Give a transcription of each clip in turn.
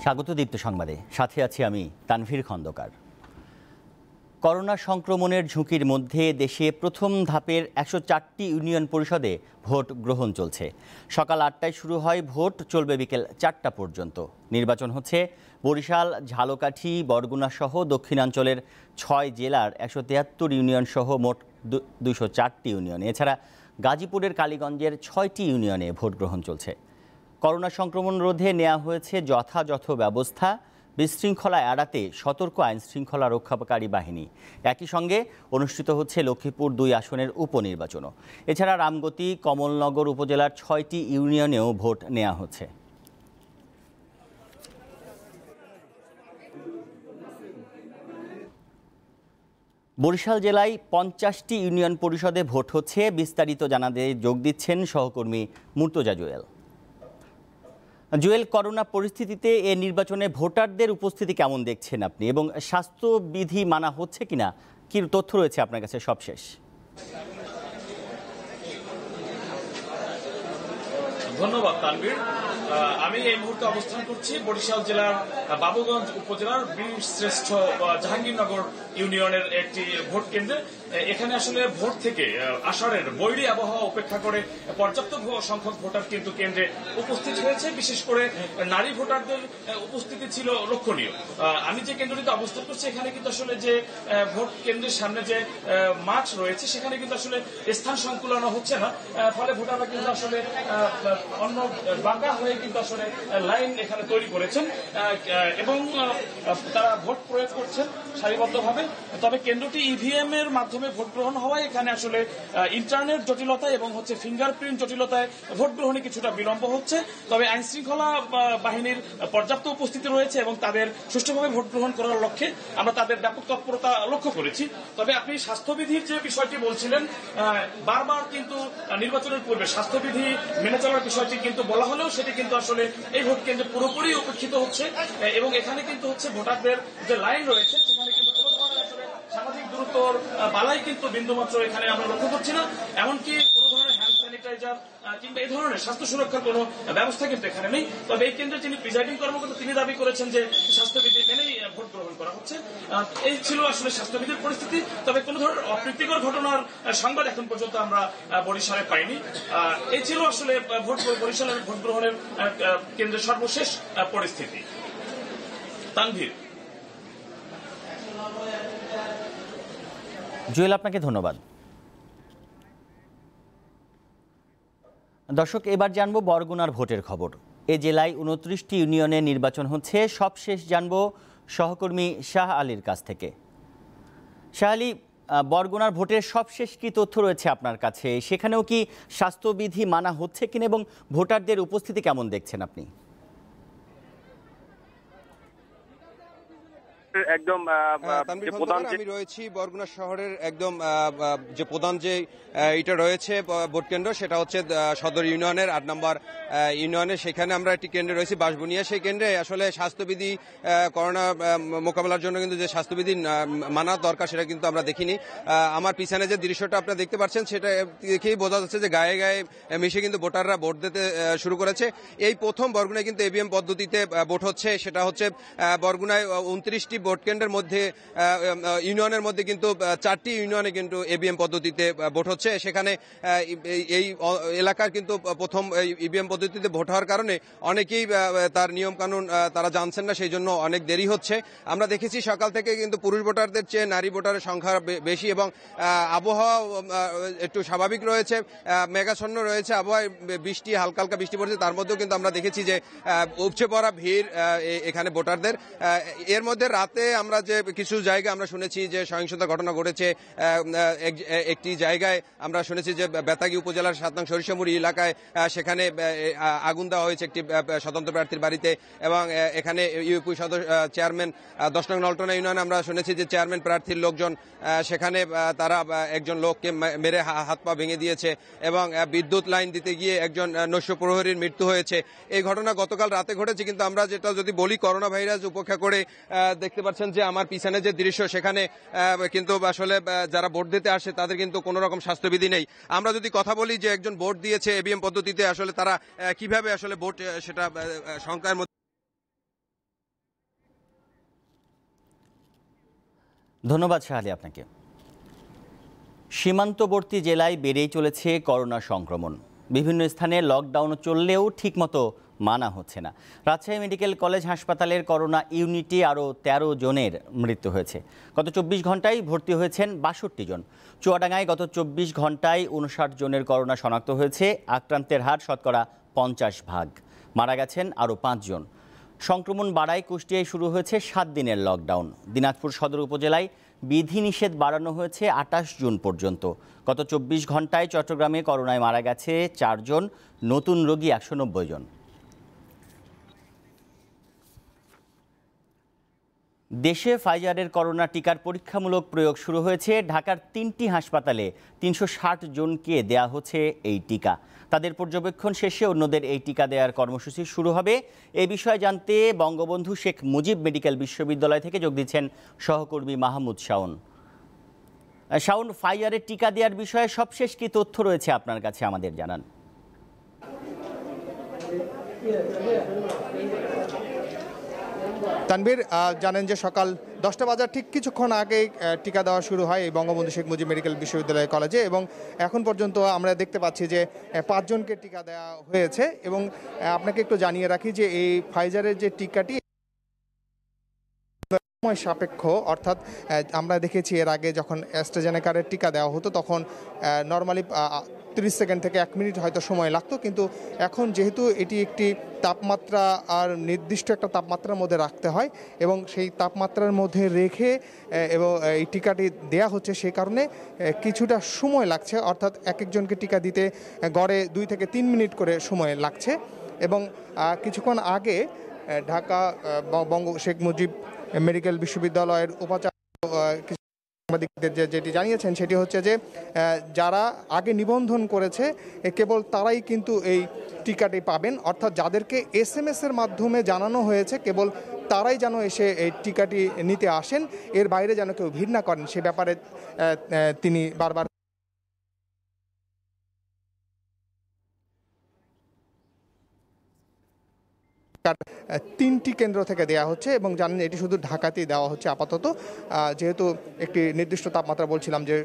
স্বাগত দীপ্ত সংবাদে, সাথে আছি আমি তানভীর খন্দকার। করোনা সংক্রমণের ঝুঁকির মধ্যে দেশে প্রথম ধাপের ১০৪টি ইউনিয়ন পরিষদে ভোট গ্রহণ চলছে। সকাল ৮টায় শুরু হয় ভোট, চলবে বিকেল ৪টা পর্যন্ত। নির্বাচন হচ্ছে বরিশাল, ঝালকাঠি, বরগুনা সহ দক্ষিণাঞ্চলের ৬ জেলার ১৭৩ ইউনিয়ন সহ মোট ২০৪টি ইউনিয়নে। এছাড়া গাজীপুরের কালীগঞ্জের ৬টি ইউনিয়নে ভোট গ্রহণ চলছে। করোনা সংক্রমণ রোধে নেওয়া হয়েছে যথাযথ ব্যবস্থা। বিশৃঙ্খলা এড়াতে সতর্ক আইন শৃঙ্খলা রক্ষাকারী বাহিনী। একই সঙ্গে অনুষ্ঠিত হচ্ছে লক্ষ্মীপুর ২ আসনের উপনির্বাচনও। এছাড়া রামগতি, কমলনগর উপজেলার ৬টি ইউনিয়নেও ভোট নেওয়া হচ্ছে। বরিশাল জেলায় ৫০টি ইউনিয়ন পরিষদে ভোট হচ্ছে। বিস্তারিত জানাতে যোগ দিচ্ছেন সহকর্মী মুর্তজা জুয়েল। জুয়েল, করোনা পরিস্থিতিতে এ নির্বাচনে ভোটারদের উপস্থিতি কেমন দেখছেন আপনি, এবং স্বাস্থ্যবিধি মানা হচ্ছে কিনা, কি তথ্য রয়েছে আপনার কাছে সবশেষ? ধন্যবাদ তানভীর। আমি এই মুহূর্তে অবস্থান করছি বরিশাল জেলার বাবুগঞ্জ উপজেলার বীরশ্রেষ্ঠ জাহাঙ্গীরনগর ইউনিয়নের একটি ভোট কেন্দ্রে। এখানে আসলে ভোট থেকে আষাঢ়ের বৈরী আবহাওয়া উপেক্ষা করে পর্যাপ্ত সংখ্যক ভোটার কিন্তু কেন্দ্রে উপস্থিত হয়েছে। বিশেষ করে নারী ভোটারদের উপস্থিতি ছিল লক্ষণীয়। আমি যে কেন্দ্রটিতে অবস্থান করছি এখানে কিন্তু আসলে যে ভোট কেন্দ্রের সামনে যে মাঠ রয়েছে সেখানে কিন্তু আসলে স্থান সংকুলন হচ্ছে না, ফলে ভোটাররা কিন্তু আসলে অন্য বাঁকা হয়ে কিন্তু আসলে লাইন এখানে তৈরি করেছেন এবং তারা ভোট প্রয়োগ করছেন সারিবদ্ধভাবে। তবে কেন্দ্রটি ইভিএম এর মাধ্যমে ভোট গ্রহণ হওয়ায় এখানে আসলে ইন্টারনেট জটিলতা এবং ফিঙ্গারপ্রিন্ট জটিলতায় ভোট গ্রহণে কিছুটা বিলম্ব হচ্ছে। তবে আইন শৃঙ্খলা বাহিনীর পর্যাপ্ত উপস্থিতি রয়েছে এবং তাদের সুষ্ঠুভাবে ভোট গ্রহণ করার লক্ষ্যে আমরা তাদের ব্যাপক তৎপরতা লক্ষ্য করেছি। তবে আপনি স্বাস্থ্যবিধির যে বিষয়টি বলছিলেন, বারবার কিন্তু নির্বাচনের পূর্বে স্বাস্থ্যবিধি মেনে চলার বিষয়টি কিন্তু বলা হলেও সেটি কিন্তু আসলে এই ভোট কেন্দ্রে পুরোপুরি উপেক্ষিত হচ্ছে এবং এখানে কিন্তু ভোটারদের যে লাইন রয়েছে সেখানে কিন্তু কোনো ধরনের আসলে সামাজিক দূরত্বর বালাই কিন্তু বিন্দুমাত্র এখানে আমরা লক্ষ্য করছি না। এমনকি কোনো ধরনের হ্যান্ড স্যানিটাইজার কিংবা এই ধরনের স্বাস্থ্য সুরক্ষার কোনো ব্যবস্থা কিন্তু এখানে নেই। তবে এই কেন্দ্রে যিনি প্রিজাইডিং কর্মকর্তা তিনি দাবি করেছেন যে স্বাস্থ্যবিধি মেনেই ভোট গ্রহণ করা হচ্ছে। এই ছিল আসলে স্বাস্থ্যবিধির পরিস্থিতি। তবে কোনো ধরনের অপ্রীতিকর ঘটনার সংবাদ এখন পর্যন্ত আমরা বরিশালে পাইনি। এই ছিল আসলে বরিশালের ভোট গ্রহণের কেন্দ্রের সর্বশেষ পরিস্থিতি। তানভীর। জুয়েল, আপনাকে ধন্যবাদ। দর্শক, এবার জানবো বরগুনার ভোটের খবর। এ জেলায় ২৯টি ইউনিয়নে নির্বাচন হচ্ছে। সবশেষ জানবো সহকর্মী শাহ আলীর কাছ থেকে। শাহ আলী, বরগুনার ভোটের সবশেষ কি তথ্য রয়েছে আপনার কাছে? সেখানেও কি স্বাস্থ্যবিধি মানা হচ্ছে কিনা এবং ভোটারদের উপস্থিতি কেমন দেখছেন আপনি? একদম আমি রয়েছি বরগুনা শহরের একদম যে প্রধান যে এটা রয়েছে ভোট কেন্দ্র, সেটা হচ্ছে সদর ইউনিয়নের ৮ নম্বর ইউনিয়নে। সেখানে আমরা একটি কেন্দ্রে রয়েছি বাঁশবুনিয়া। সেই কেন্দ্রে আসলে স্বাস্থ্যবিধি করোনা মোকাবেলার জন্য কিন্তু যে স্বাস্থ্যবিধি মানা দরকার সেটা কিন্তু আমরা দেখিনি। আমার পিছনে যে দৃশ্যটা আপনারা দেখতে পাচ্ছেন সেটা দেখেই বোঝা যাচ্ছে যে গায়ে গায়ে মিশে কিন্তু ভোটাররা ভোট দিতে শুরু করেছে। এই প্রথম বরগুনায় কিন্তু ইভিএম পদ্ধতিতে ভোট হচ্ছে। সেটা হচ্ছে বরগুনায় ২৯টি ভোট কেন্দ্রের মধ্যে ইউনিয়নের মধ্যে কিন্তু ৪টি ইউনিয়নে কিন্তু ইভিএম পদ্ধতিতে ভোট হচ্ছে। সেখানে এই এলাকার কিন্তু প্রথম ইভিএম পদ্ধতিতে ভোট হওয়ার কারণে অনেকেই তার নিয়ম কানুন তারা জানছেন না, সেই জন্য অনেক দেরি হচ্ছে। আমরা দেখেছি সকাল থেকে কিন্তু পুরুষ ভোটারদের চেয়ে নারী ভোটারের সংখ্যা বেশি এবং আবহাওয়া একটু স্বাভাবিক রয়েছে, মেঘাচ্ছন্ন রয়েছে আবহাওয়ায়। বৃষ্টি হালকা হালকা বৃষ্টি পড়ছে, তার মধ্যেও কিন্তু আমরা দেখেছি যে উপচে পড়া ভিড় এখানে ভোটারদের। এর মধ্যে রাতে আমরা যে কিছু জায়গায় আমরা শুনেছি যে সহিংসতা ঘটনা ঘটেছে। একটি জায়গায় আমরা শুনেছি যে বেতাগী উপজেলার ৭ নং সরিষামুড়ি এলাকায় সেখানে আগুন দেওয়া হয়েছে একটি স্বতন্ত্র প্রার্থীর বাড়িতে এবং এখানে ইউপি চেয়ারম্যান ১০ নং নলটনা ইউনিয়নে আমরা শুনেছি যে চেয়ারম্যান প্রার্থীর লোকজন সেখানে তারা একজন লোককে মেরে হাত পা ভেঙে দিয়েছে এবং বিদ্যুৎ লাইন দিতে গিয়ে একজন নৈশ প্রহরীর মৃত্যু হয়েছে। এই ঘটনা গতকাল রাতে ঘটেছে। কিন্তু আমরা যেটা যদি বলি, করোনা ভাইরাস উপেক্ষা করে দেখতে পাচ্ছেন যে আমার পিছনে যে দৃশ্য, সেখানে কিন্তু আসলে যারা ভোট দিতে আসে তাদের কিন্তু কোনো রকম স্বাস্থ্যবিধি নেই। আমরা যদি কথা বলি যে একজন ভোট দিয়েছে ইভিএম পদ্ধতিতে, আসলে তারা কিভাবে আসলে ভোট সেটা সংখ্যার ধন্যবাদ শাহালি আপনাকে। সীমান্তবর্তী জেলায় বেড়েই চলেছে করোনা সংক্রমণ। বিভিন্ন স্থানে লকডাউন চললেও ঠিকমতো মানা হচ্ছে না। রাজশাহী মেডিকেল কলেজ হাসপাতালের করোনা ইউনিটে আরও 13 জনের মৃত্যু হয়েছে। গত 24 ঘন্টায় ভর্তি হয়েছেন 62 জন। চুয়াডাঙ্গায় গত 24 ঘন্টায় 59 জনের করোনা শনাক্ত হয়েছে। আক্রান্তের হার শতকরা 50%। মারা গেছেন আরও 5 জন। সংক্রমণ বাড়ায় কুষ্টিয়ায় শুরু হয়েছে 7 দিনের লকডাউন। দিনাজপুর সদর উপজেলায় বিধিনিষেধ বাড়ানো হয়েছে 28 জুন পর্যন্ত। গত 24 ঘন্টায় চট্টগ্রামে করোনায় মারা গেছে 4 জন, নতুন রোগী 190 জন। দেশে ফাইজারের করোনা টিকার পরীক্ষামূলক প্রয়োগ শুরু হয়েছে। ঢাকার 3টি হাসপাতালে 360 জনকে দেয়া হচ্ছে এই টিকা। তাদের পর্যবেক্ষণ শেষে অন্যদের এই টিকা দেওয়ার কর্মসূচি শুরু হবে। এই বিষয়ে জানতে বঙ্গবন্ধু শেখ মুজিব মেডিকেল বিশ্ববিদ্যালয় থেকে যোগ দিচ্ছেন সহকর্মী মাহমুদ শাওন। শাওন, ফাইজারের টিকা দেওয়ার বিষয়ে সবশেষ কি তথ্য রয়েছে আপনার কাছে, আমাদের জানান। তানভীর, জানেন যে সকাল 10টা বাজার ঠিক কিছুক্ষণ আগেই টিকা দেওয়া শুরু হয় এই বঙ্গবন্ধু শেখ মুজিব মেডিকেল বিশ্ববিদ্যালয় কলেজে, এবং এখন পর্যন্ত আমরা দেখতে পাচ্ছি যে 5 জনকে টিকা দেওয়া হয়েছে। এবং আপনাকে একটু জানিয়ে রাখি যে এই ফাইজারের যে টিকাটি সময় সাপেক্ষ, অর্থাৎ আমরা দেখেছি এর আগে যখন অ্যাস্ট্রাজেনেকার টিকা দেওয়া হতো তখন নর্মালি 30 সেকেন্ড থেকে 1 মিনিট হয়তো সময় লাগতো, কিন্তু এখন যেহেতু এটি একটি তাপমাত্রা আর নির্দিষ্ট একটা তাপমাত্রার মধ্যে রাখতে হয় এবং সেই তাপমাত্রার মধ্যে রেখে এবং এই টিকাটি দেয়া হচ্ছে, সেই কারণে কিছুটা সময় লাগছে। অর্থাৎ এক একজনকে টিকা দিতে গড়ে 2 থেকে 3 মিনিট করে সময় লাগছে। এবং কিছুক্ষণ আগে ঢাকা বঙ্গ শেখ মুজিব মেডিকেল বিশ্ববিদ্যালয়ের উপাচার্য সাংবাদিকদের যেটি জানিয়েছেন সেটি হচ্ছে যে যারা আগে নিবন্ধন করেছে কেবল তারাই কিন্তু এই টিকাটি পাবেন। অর্থাৎ যাদেরকে SMS এর মাধ্যমে জানানো হয়েছে কেবল তারাই যেন এসে এই টিকাটি নিতে আসেন, এর বাইরে যেন কেউ ভিড় না করেন, সে ব্যাপারে তিনি বারবার 3টি কেন্দ্র থেকে দেওয়া হচ্ছে। এবং জানেন এটি শুধু ঢাকাতেই দেওয়া হচ্ছে আপাতত, যেহেতু একটি নির্দিষ্ট তাপমাত্রা বলছিলাম যে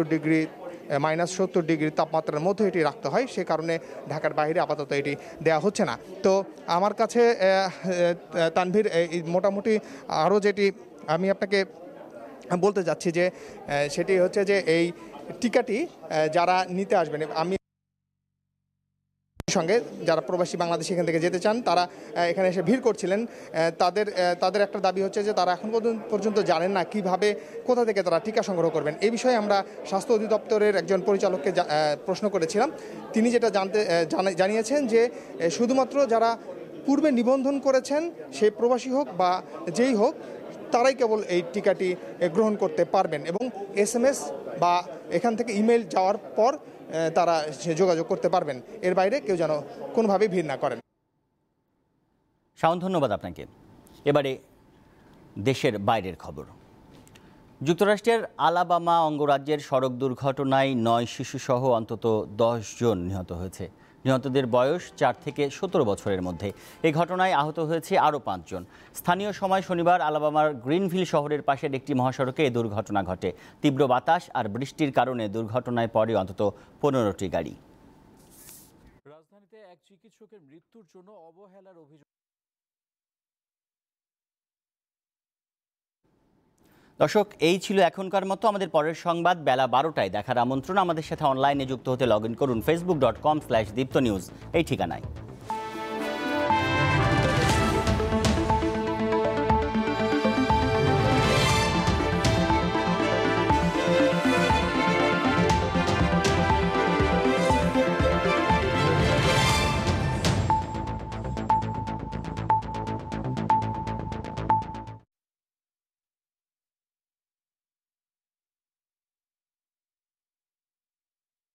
-70 ডিগ্রি তাপমাত্রার মধ্যে এটি রাখতে হয়, সে কারণে ঢাকার বাইরে আপাতত এটি দেওয়া হচ্ছে না। তো আমার কাছে তানভীর মোটামুটি আরও যেটি আমি আপনাকে বলতে যাচ্ছি যে সেটি হচ্ছে যে এই টিকাটি যারা নিতে আসবেন, আমি সঙ্গে যারা প্রবাসী বাংলাদেশি এখান থেকে যেতে চান তারা এখানে এসে ভিড় করছিলেন। তাদের একটা দাবি হচ্ছে যে তারা এখন পর্যন্ত জানেন না কিভাবে, কোথা থেকে তারা টিকা সংগ্রহ করবেন। এই বিষয়ে আমরা স্বাস্থ্য অধিদপ্তরের একজন পরিচালককে প্রশ্ন করেছিলাম। তিনি যেটা জানিয়েছেন যে শুধুমাত্র যারা পূর্বে নিবন্ধন করেছেন, সে প্রবাসী হোক বা যেই হোক, তারাই কেবল এই টিকাটি গ্রহণ করতে পারবেন এবং SMS বা এখান থেকে ইমেল যাওয়ার পর তারা যোগাযোগ করতে পারবেন। এর বাইরে কেউ যেন কোনোভাবেই ভিড় না করেন। শাওন, ধন্যবাদ আপনাকে। এবারে দেশের বাইরের খবর। যুক্তরাষ্ট্রের আলাবামা অঙ্গরাজ্যের সড়ক দুর্ঘটনায় 9 শিশুসহ অন্তত 10 জন নিহত হয়েছে। নিহতদের বয়স 4 থেকে 17 বছরের মধ্যে। এই ঘটনায় আহত হয়েছে আরও 5 জন। স্থানীয় সময় শনিবার আলাবামার গ্রিনভিল শহরের পাশের একটি মহাসড়কে এই দুর্ঘটনা ঘটে। তীব্র বাতাস আর বৃষ্টির কারণে দুর্ঘটনায় পড়ে অন্তত 15টি গাড়ি। রাজধানীতে এক চিকিৎসকের মৃত্যুর জন্য অবহেলার অভিযোগ। দর্শক, এই ছিল এখনকার মতো। আমাদের পরের সংবাদ বেলা 12টায় দেখার আমন্ত্রণ। আমাদের সাথে অনলাইনে যুক্ত হতে লগ ইন করুন facebook.com/diptonews এই ঠিকানায়।